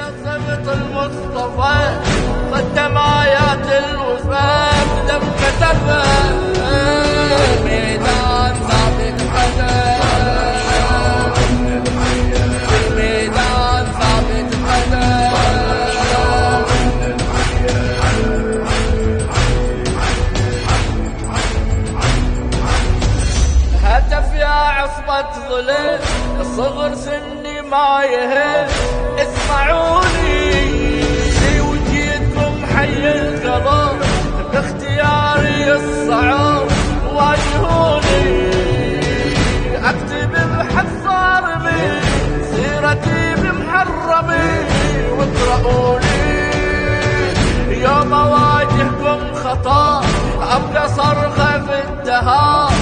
صبت المصطفى قدم آيات الوفاء بدم كتبه ميدان ثابت قدم ميدان ثابت قدم هتف يا عصبة ظلم صغر سني ما يهم اسمعوني وجيتكم حي القلب باختياري الصعب واجهوني اكتب بحصارمي سيرتي بمحرمي واقرؤوني يوم اواجهكم خطا ابقى صرخه في الدهار